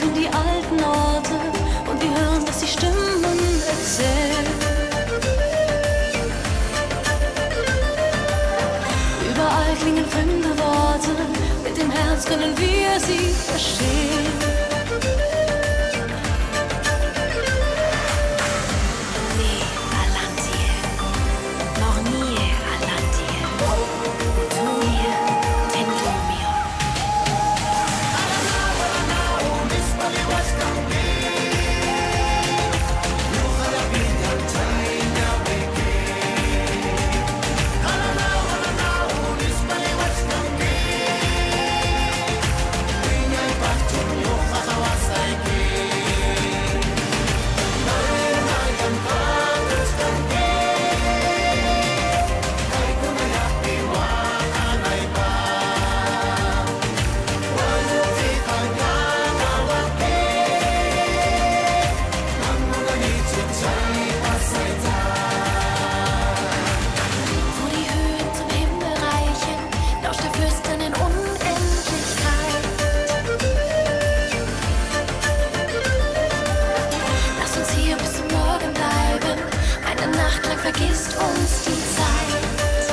treffen die alten Orte und wir hören, was die Stimmen erzählen. Überall klingen fremde Worte, mit dem Herz können wir sie verstehen. Vergisst uns die Zeit.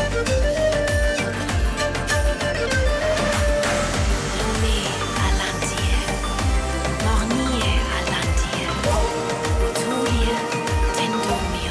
Lume alantie, mornie alantie, tuie tendomio.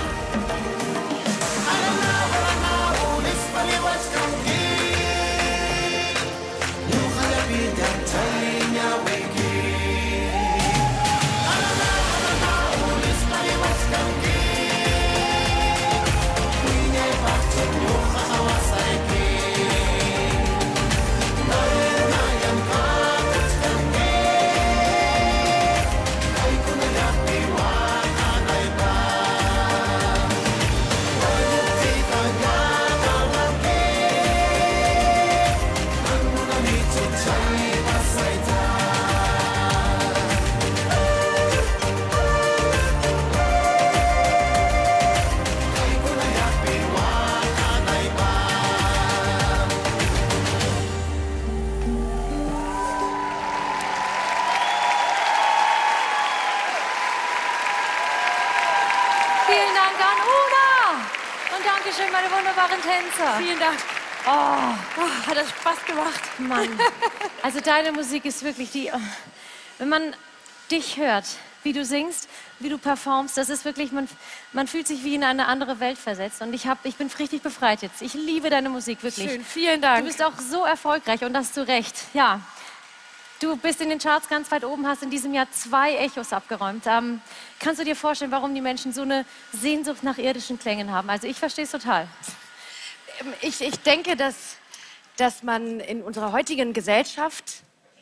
Vielen Dank an Una. Und Dankeschön, meine wunderbaren Tänzer. Vielen Dank. Oh, hat das Spaß gemacht. Mann. Also deine Musik ist wirklich die... Wenn man dich hört, wie du singst, wie du performst, das ist wirklich... Man fühlt sich wie in eine andere Welt versetzt. Und ich bin richtig befreit jetzt. Ich liebe deine Musik, wirklich. Schön, vielen Dank. Du bist auch so erfolgreich und das zu Recht. Ja. Du bist in den Charts ganz weit oben, hast in diesem Jahr 2 Echos abgeräumt. Kannst du dir vorstellen, warum die Menschen so eine Sehnsucht nach irdischen Klängen haben? Also ich verstehe es total. Ich denke, dass man in unserer heutigen Gesellschaft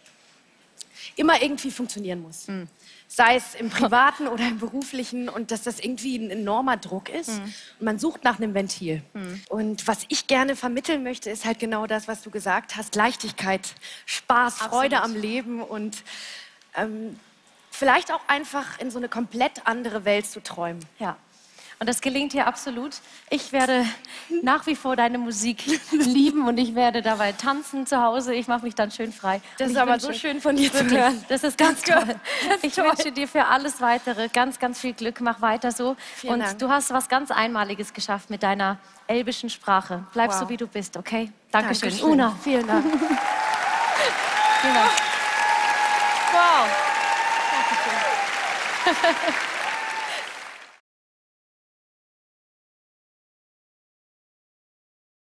immer irgendwie funktionieren muss. Sei es im Privaten oder im Beruflichen und dass das irgendwie ein enormer Druck ist. Und man sucht nach einem Ventil. Und was ich gerne vermitteln möchte, ist halt genau das, was du gesagt hast. Leichtigkeit, Spaß, Freude am Leben und vielleicht auch einfach in so eine komplett andere Welt zu träumen. Ja. Und das gelingt hier absolut. Ich werde nach wie vor deine Musik lieben und ich werde dabei tanzen zu Hause. Ich mache mich dann schön frei. Das ist aber so schön von dir zu hören. Das ist ganz toll. Ich wünsche dir für alles Weitere ganz, ganz viel Glück. Mach weiter so. Vielen Dank. Du hast was ganz Einmaliges geschafft mit deiner elbischen Sprache. Bleib so, wie du bist, okay? Dankeschön. Dankeschön. Una. Vielen Dank. Vielen Dank. Wow. Dankeschön.